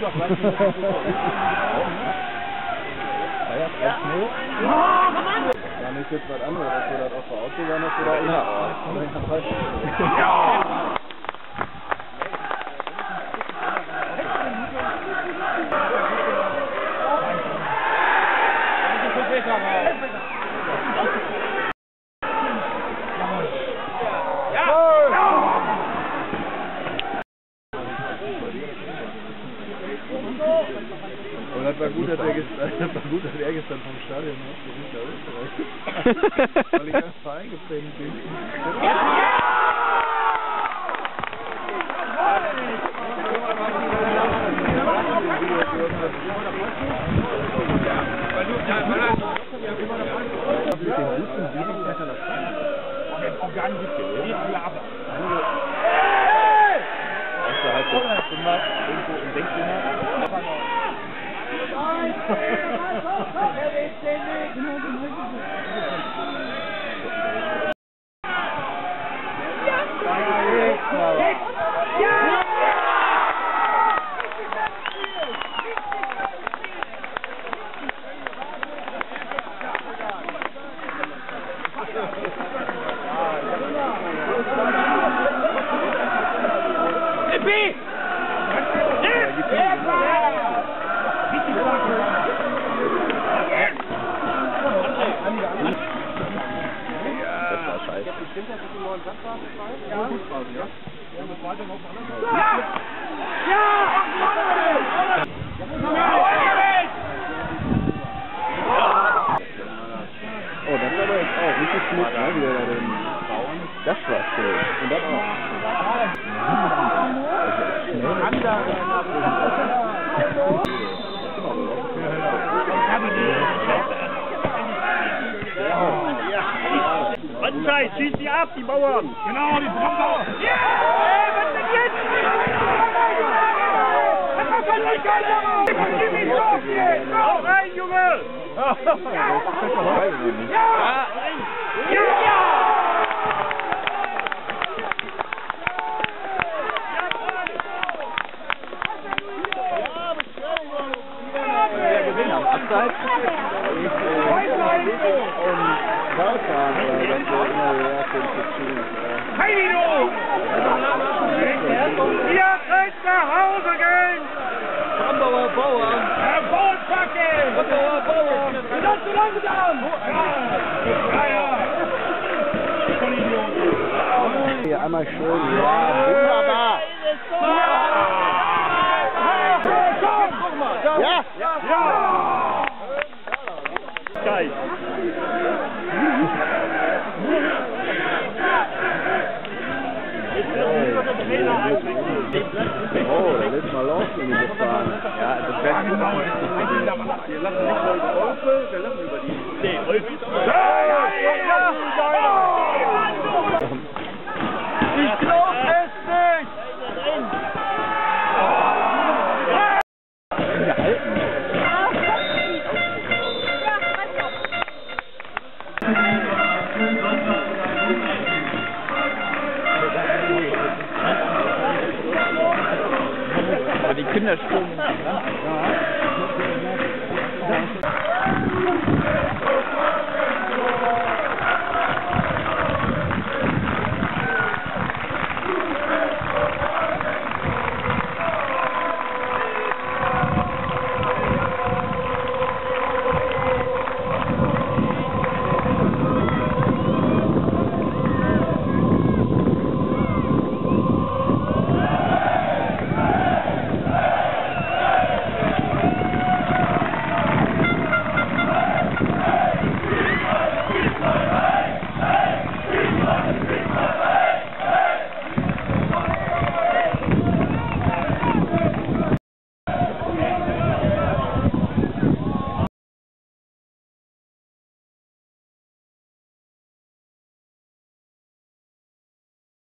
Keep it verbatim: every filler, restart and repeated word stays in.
doch gleich nicht. Ja, nicht jetzt was anderes, dass wir das auf der Autobahn noch oder innerorts. Ja! Und das war gut, dass er gestern, das war gut, dass er gestern vom Stadion ausgerufen nach Österreich. Weil ich ganz Verein geprägt bin. Mit dem guten Siebungsmeter das auch gar nicht mitgewählt. Außerhalb des Zimmers, irgendwo im Denkzimmer. Stimmt das, dass die neuen Platzphasen frei? Ja. Fußphasen, ja. Wir haben das weiter noch anders. Ja! Ja! Oh, das war aber jetzt auch richtig Schmuck, ne, wie der da den Frauen. Das war schön. Und das auch. Wandscheid, schieß die ab, die Bauern! Genau, die Brandbauer! Ja! Ey, was denn jetzt? Auf rein, Junge! Ja! Ja! Ja! Abseits und Balkan, das ist immer der Heino! Ihr könnt nach Hause gehen! Brandauer Bauer! Herr Bauernpacke! Brandauer Bauer! Du bist zu langsam! Ja, ja! Hier einmal schön, ja, wunderbar! Ja! Ja! Ja! Geil! Oh, der lässt mal laufen in die Bahn. Ja, das wäre gut. Wir lassen nicht mal über Olfe, wir lassen über die. Nee, Olfe ist